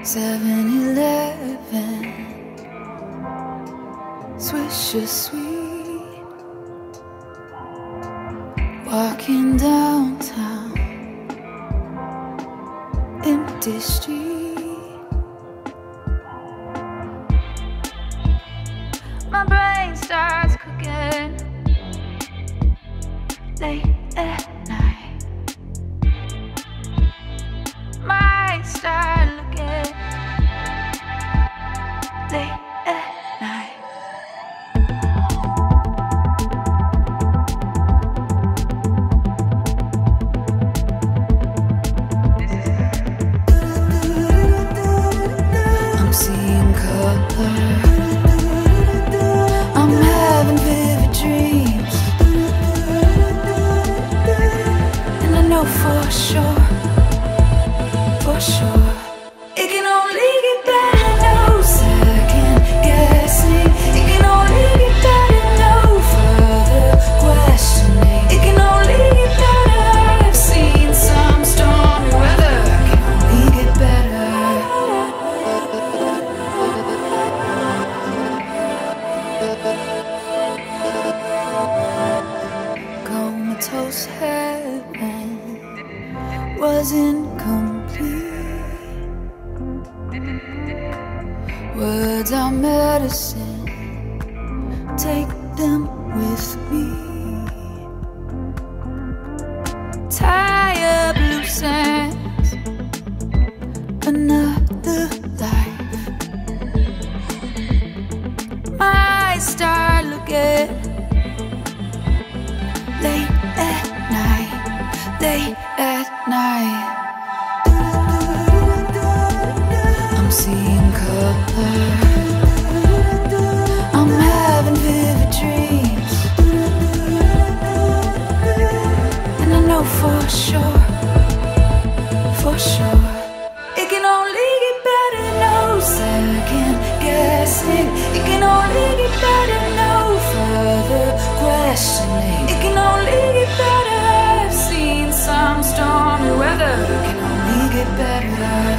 7-Eleven, Swisher Sweet, walking downtown, empty street. My brain starts cooking late at night. Might start looking late at night. I'm seeing color, I'm having vivid dreams, and I know for sure, it can only get better, no second guessing. It can only get better, no further questioning. It can only get better, I've seen some stormy weather. It can only get better. Comatose heaven was incomplete. Words are medicine, take them with me. Tie up loose ends, another life. Might start looking late at night, late at night. I'm seeing color, I'm having vivid dreams, and I know for sure, it can only get better, no second guessing. It can only get better, no further questioning. It can only get better, I've seen some stormy weather. It can only get better.